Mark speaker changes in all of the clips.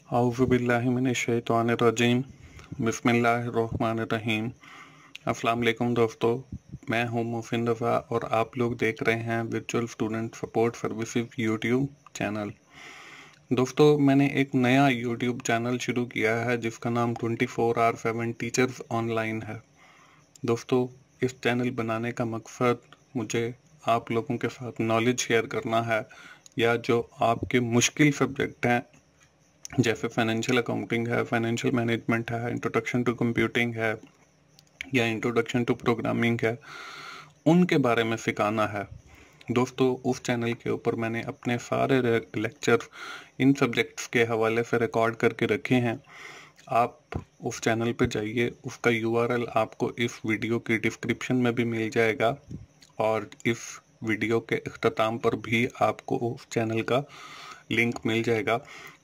Speaker 1: औज़ुबिल्लाहिमिनश्शैतानिर्रजीम बिस्मिल्लाहिर्रहमानिर्रहीम। अस्सलाम वालेकुम दोस्तों, मैं हूं मोहसिन रफ़ा और आप लोग देख रहे हैं virtual student support services YouTube channel. दोस्तों, मैंने एक नया यूट्यूब चैनल शुरू किया है जिसका नाम 24/7 टीचर्स ऑनलाइन है। दोस्तों, इस चैनल बनाने का मकसद मुझे आप लोगों के साथ नॉलेज शेयर करना है, या जो आपके मुश्किल सब्जेक्ट हैं जैसे फाइनेंशियल अकाउंटिंग है, फाइनेंशियल मैनेजमेंट है, इंट्रोडक्शन टू कंप्यूटिंग है या इंट्रोडक्शन टू प्रोग्रामिंग है, उनके बारे में सिखाना है। दोस्तों, उस चैनल के ऊपर मैंने अपने सारे लेक्चर इन सब्जेक्ट्स के हवाले से रिकॉर्ड करके रखे हैं। आप उस चैनल पर जाइए, उसका URL आपको इस वीडियो की डिस्क्रिप्शन में भी मिल जाएगा और इस वीडियो के इख्तिताम पर भी आपको उस चैनल का लिंक मिल जाएगा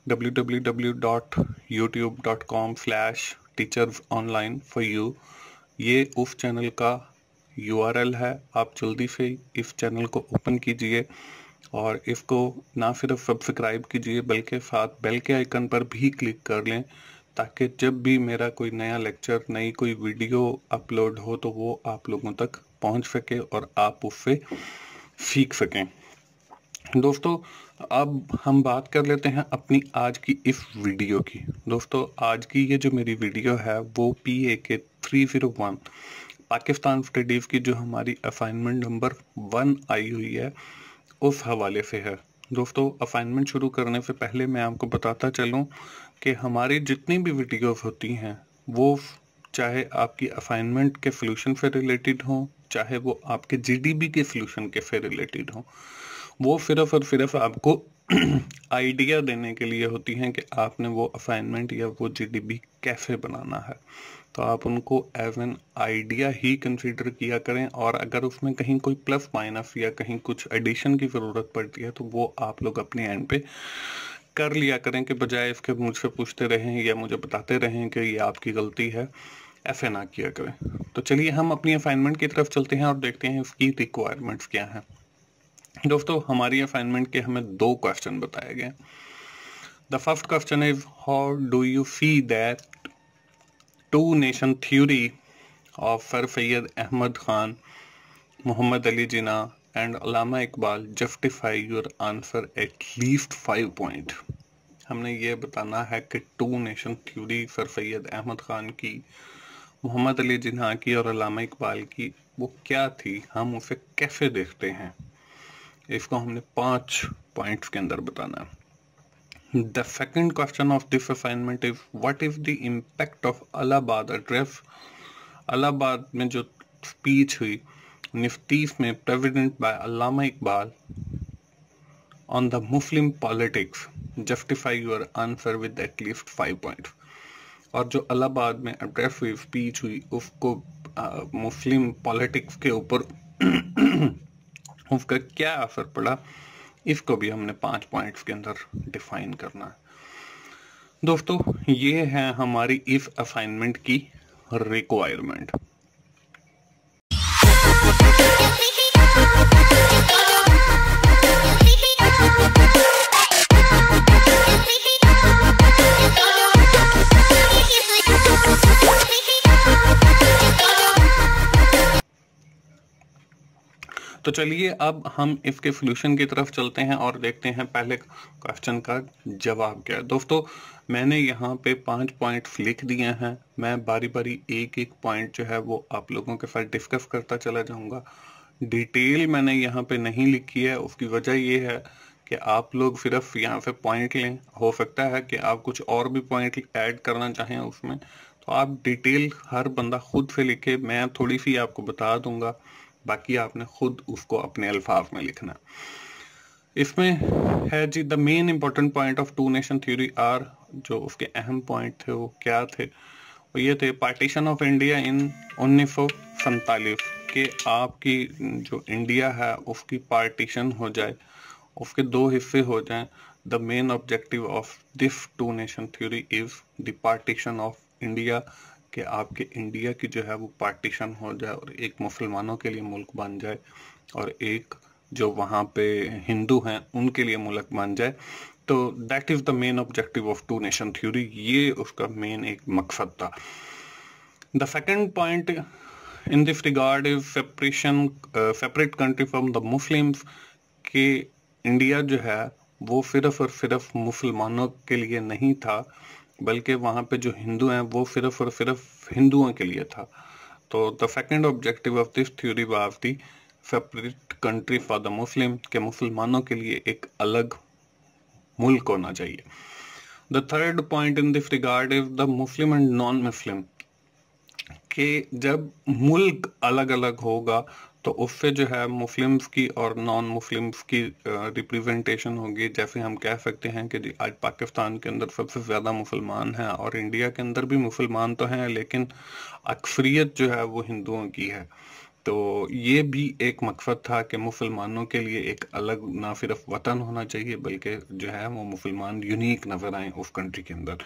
Speaker 1: www.youtube.com/teachersonline4u। ये उस चैनल का URL है। आप जल्दी से इस चैनल को ओपन कीजिए और इसको ना सिर्फ सब्सक्राइब कीजिए बल्कि साथ बेल के आइकन पर भी क्लिक कर लें, ताकि जब भी मेरा कोई नया लेक्चर, नई कोई वीडियो अपलोड हो तो वो आप लोगों तक पहुंच सके और आप उससे सीख सकें। दोस्तों, अब हम बात कर लेते हैं अपनी आज की इस वीडियो की। दोस्तों, आज की ये जो मेरी वीडियो है वो PAK301 पाकिस्तान स्टडीज़ की जो हमारी असाइनमेंट नंबर 1 आई हुई है उस हवाले से है। दोस्तों, असाइनमेंट शुरू करने से पहले मैं आपको बताता चलूं कि हमारी जितनी भी वीडियोस होती हैं वो चाहे आपकी असाइनमेंट के सॉल्यूशन से रिलेटेड हो, चाहे वो आपके GDB के सॉल्यूशन के से रिलेटेड हो, वो सिर्फ और सिर्फ आपको आइडिया देने के लिए होती हैं कि आपने वो असाइनमेंट या वो GDB कैसे बनाना है। तो आप उनको एज एन आइडिया ही कंसीडर किया करें, और अगर उसमें कहीं कोई प्लस माइनस या कहीं कुछ एडिशन की ज़रूरत पड़ती है तो वो आप लोग अपने एंड पे कर लिया करें, कि बजाय इसके मुझसे पूछते रहें या मुझे बताते रहें कि ये आपकी गलती है। ऐसे ना किया करें। तो चलिए हम अपनी असाइनमेंट की तरफ चलते हैं और देखते हैं उसकी रिक्वायरमेंट्स क्या हैं। दोस्तों, हमारी असाइनमेंट के हमें 2 क्वेश्चन बताए गए। The first question is, how do you see that two nation theory of sir Syed Ahmed Khan, Mohammad Ali Jinnah and Allama Iqbal justify your answer at least 5 point. हमने ये बताना है कि two nation theory sir Syed Ahmed Khan की, मोहम्मद अली जिन्ना की और अल्लामा इकबाल की वो क्या थी, हम उसे कैसे देखते हैं। इसको हमने 5 पॉइंट्स के अंदर बताना है। The second question of this assignment is, what is the impact of Allahabad address. Allahabad में जो स्पीच हुई 1930 में president by Allama Iqbal on the Muslim politics, justify your answer with at least 5 points. और जो इलाहाबाद में एड्रेस हुई, स्पीच हुई, उसको मुस्लिम पॉलिटिक्स के ऊपर उसका क्या असर पड़ा, इसको भी हमने 5 पॉइंट्स के अंदर डिफाइन करना है। दोस्तों, ये है हमारी इस असाइनमेंट की रिक्वायरमेंट। तो चलिए अब हम इसके सॉल्यूशन की तरफ चलते हैं और देखते हैं पहले क्वेश्चन का जवाब क्या है। दोस्तों, मैंने यहाँ पे 5 पॉइंट्स लिख दिए हैं। मैं बारी बारी एक एक पॉइंट जो है वो आप लोगों के साथ डिस्कस करता चला जाऊँगा। डिटेल मैंने यहाँ पे नहीं लिखी है, उसकी वजह ये है कि आप लोग सिर्फ यहाँ से पॉइंट लें। हो सकता है कि आप कुछ और भी पॉइंट ऐड करना चाहें उसमें, तो आप डिटेल हर बंदा खुद से लिखे। मैं थोड़ी सी आपको बता दूंगा, बाकी आपने खुद उसको अपने अल्फाज में लिखना। इसमें है जी, the main important point of two nation theory are, जो उसके अहम पॉइंट थे वो क्या थे, वो ये थे, पार्टीशन ऑफ इंडिया इन 1947 के आपकी जो इंडिया है उसकी पार्टीशन हो जाए, उसके 2 हिस्से हो जाएं। The main objective of this two nation theory is the partition of India, कि आपके इंडिया की जो है वो पार्टीशन हो जाए और एक मुसलमानों के लिए मुल्क बन जाए और एक जो वहाँ पे हिंदू हैं उनके लिए मुल्क बन जाए, तो that is the main objective of two nation theory, ये उसका मेन एक मकसद था। The second point in this regard is separation, separate country from the Muslims, कि इंडिया जो है वो सिर्फ और सिर्फ मुसलमानों के लिए नहीं था, बल्कि वहाँ पे जो हिंदू हैं वो सिर्फ और सिर्फ हिंदुओं के लिए था। तो the second objective of this theory was the separate country for the Muslim, के मुसलमानों के लिए एक अलग मुल्क होना चाहिए। The third point in this regard is the Muslim and non Muslim, कि जब मुल्क अलग अलग होगा तो उससे जो है मुस्लिम्स की और नॉन मुस्लिम्स की रिप्रेजेंटेशन होगी। जैसे हम कह सकते हैं कि आज पाकिस्तान के अंदर सबसे ज़्यादा मुसलमान हैं और इंडिया के अंदर भी मुसलमान तो हैं, लेकिन अक्सरियत जो है वो हिंदुओं की है। तो ये भी एक मकसद था कि मुसलमानों के लिए एक अलग ना सिर्फ वतन होना चाहिए, बल्कि जो है वो मुसलमान यूनिक नजर आए उस कंट्री के अंदर।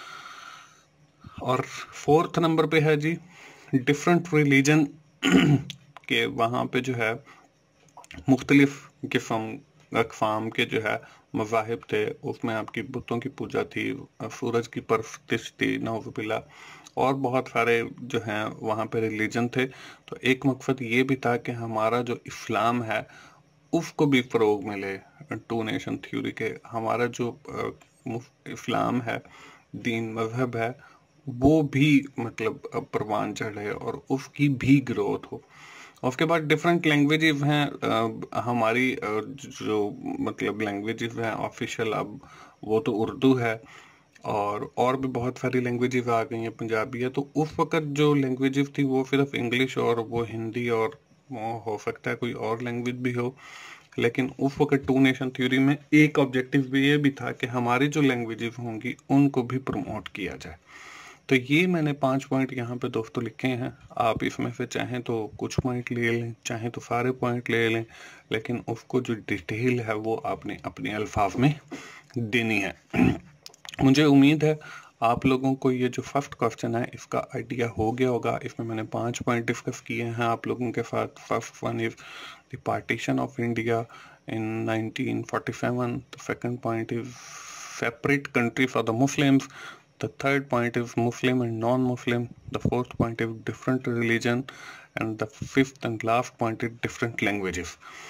Speaker 1: और फोर्थ नंबर पे है जी डिफरेंट रिलीजन, के वहाँ पे जो है मुख्तलिफ किस्म अक़साम के जो है मज़ाहिब थे। उसमें आपकी बुतों की पूजा थी, सूरज की परस्तिश थी, नौज़ुबिल्लाह, और बहुत सारे जो हैं वहाँ पे रिलीजन थे। तो एक मकसद ये भी था कि हमारा जो इस्लाम है उसको भी फ़रोग मिले टू नेशन थ्योरी के। हमारा जो इस्लाम है, दीन मजहब है, वो भी मतलब परवान चढ़े और उसकी भी ग्रोथ हो। उसके बाद डिफरेंट लैंग्वेजेस हैं हमारी, जो मतलब लैंग्वेजेस हैं ऑफिशियल अब वो तो उर्दू है, और भी बहुत सारी लैंग्वेजेस आ गई हैं, पंजाबी है। तो उस वक्त जो लैंग्वेजेस थी वो सिर्फ इंग्लिश और वो हिंदी, और वो हो सकता है कोई और लैंग्वेज भी हो, लेकिन उस वक्त टू नेशन थ्योरी में एक ऑब्जेक्टिव भी ये भी था कि हमारी जो लैंग्वेजेस होंगी उनको भी प्रमोट किया जाए। तो ये मैंने 5 पॉइंट यहाँ पे दोस्तों लिखे हैं। आप इसमें से चाहें तो कुछ पॉइंट ले लें, चाहें तो सारे पॉइंट ले लें, लेकिन उसको जो डिटेल है वो आपने अपने अल्फाज में देनी है। मुझे उम्मीद है आप लोगों को ये जो फर्स्ट क्वेश्चन है इसका आइडिया हो गया होगा। इसमें मैंने 5 पॉइंट डिस्कस किए हैं आप लोगों के साथ। First one is the partition of India in 1947, the second point is separate country for the Muslims, the third point is Muslim and non-Muslim, the fourth point is different religion, and the fifth and last point is different languages.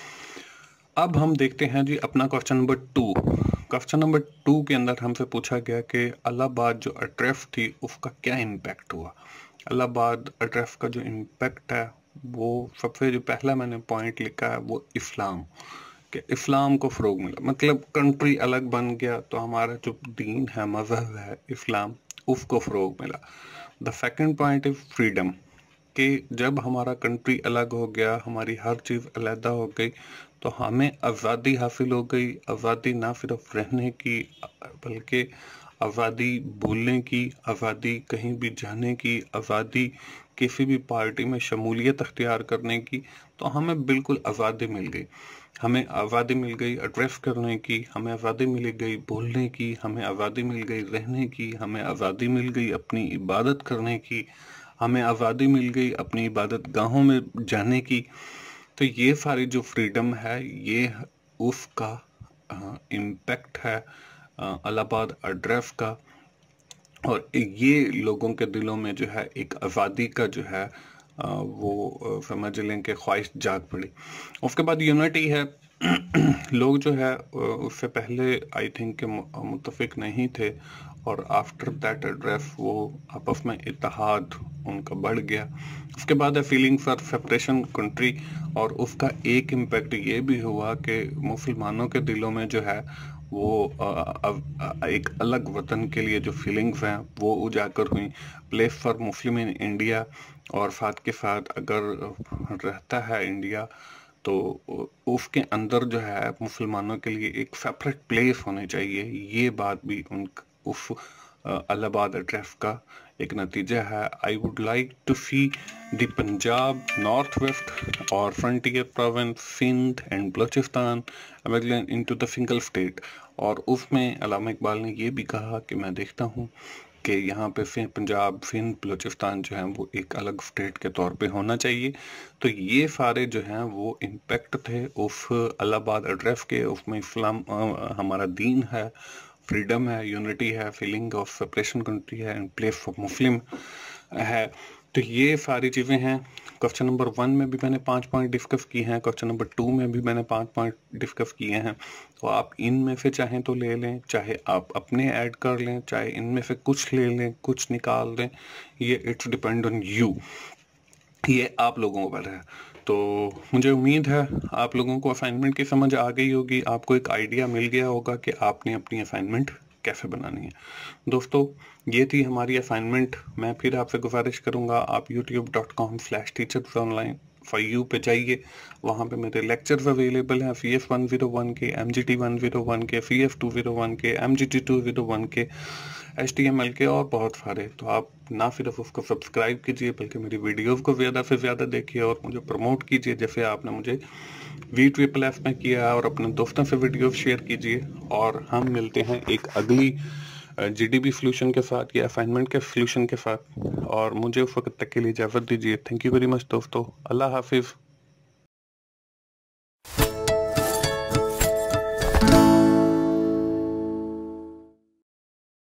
Speaker 1: अब हम देखते हैं जी अपना question number 2। Question number 2 के अंदर हमसे पूछा गया कि इलाहाबाद जो एड्रेस थी उसका क्या इम्पैक्ट हुआ। इलाहाबाद एड्रेस का जो इम्पैक्ट है वो सबसे जो पहला मैंने पॉइंट लिखा है वो इस्लाम, कि इस्लाम को फ़रोग मिला, मतलब कंट्री अलग बन गया तो हमारा जो दीन है, मजहब है इस्लाम, उसको फ़रोग मिला। The second point is freedom, कि जब हमारा कंट्री अलग हो गया, हमारी हर चीज़ अलहदा हो गई, तो हमें आज़ादी हासिल हो गई। आज़ादी ना सिर्फ रहने की बल्कि आज़ादी बोलने की, आज़ादी कहीं भी जाने की, आज़ादी किसी भी पार्टी में शमूलियत अख्तियार करने की, तो हमें बिल्कुल आज़ादी मिल गई। हमें आज़ादी मिल गई एड्रेस करने की, हमें आज़ादी मिल गई बोलने की, हमें आज़ादी मिल गई रहने की, हमें आज़ादी मिल गई अपनी इबादत करने की, हमें आज़ादी मिल गई अपनी इबादत गाहों में जाने की। तो ये सारी जो फ्रीडम है ये उसका इम्पैक्ट है इलाहाबाद एड्रेस का, और ये लोगों के दिलों में जो है एक आज़ादी का जो है वो समझ लें कि ख्वाहिश जाग पड़ी। उसके बाद यूनिटी है। लोग जो है उससे पहले आई थिंक के मुत्तफिक नहीं थे, और आफ्टर दैट एड्रेस वो आपस में इत्तेहाद उनका बढ़ गया। उसके बाद है फीलिंग फॉर सेपरेशन कंट्री, और उसका एक इम्पैक्ट ये भी हुआ कि मुसलमानों के दिलों में जो है वो एक अलग वतन के लिए जो फीलिंग्स हैं वो उजागर हुई। Place for Muslim in India, और साथ के साथ अगर रहता है इंडिया तो उसके अंदर जो है मुसलमानों के लिए एक सेपरेट प्लेस होनी चाहिए। ये बात भी उस इलाहाबाद एड्रेस का एक नतीजा है। I would like to see the Punjab, north west और frontier province, Sindh and Balochistan into the single state. और उसमें अल्लामा इकबाल ने ये भी कहा कि मैं देखता हूँ कि यहाँ पे पंजाब, सिंध, बलूचिस्तान जो है वो एक अलग स्टेट के तौर पे होना चाहिए। तो ये सारे जो हैं वो इम्पैक्ट थे उस इलाहाबाद एड्रेस के। उसमें इस्लाम हमारा दीन है, फ्रीडम है, यूनिटी है, फीलिंग ऑफ सेपरेशन कंट्री है, इन प्लेस ऑफ मुस्लिम है। तो ये सारी चीज़ें हैं। क्वेश्चन नंबर 1 में भी मैंने 5 पॉइंट डिस्कस किए हैं, क्वेश्चन नंबर 2 में भी मैंने 5 पॉइंट डिस्कस किए हैं। तो आप इनमें से चाहें तो ले लें, चाहे आप अपने ऐड कर लें, चाहे इनमें से कुछ ले लें, कुछ निकाल दें, ये इट्स डिपेंड ऑन यू, ये आप लोगों पर है। तो मुझे उम्मीद है आप लोगों को असाइनमेंट की समझ आ गई होगी, आपको एक आइडिया मिल गया होगा कि आपने अपनी असाइनमेंट कैसे बनानी है। दोस्तों, ये थी हमारी असाइनमेंट। मैं फिर आपसे गुजारिश करूंगा, आप youtube.com/teachersonline फॉर यू पे जाइए। वहाँ पे मेरे लेक्चर्स अवेलेबल हैं, CF 101 के, MGT 101 के, CF 201 के, MGT 201 के, HTML के और बहुत सारे। तो आप ना सिर्फ उसको सब्सक्राइब कीजिए बल्कि मेरी वीडियोस को ज़्यादा से ज़्यादा देखिए और मुझे प्रमोट कीजिए, जैसे आपने मुझे VSSS में किया है, और अपने दोस्तों से वीडियो शेयर कीजिए। और हम मिलते हैं एक अगली GDB सोल्यूशन के साथ या असाइनमेंट के सोल्यूशन के साथ, और मुझे उस वक्त तक के लिए इजाज़त दीजिए। थैंक यू वेरी मच दोस्तों। अल्लाह हाफिज़।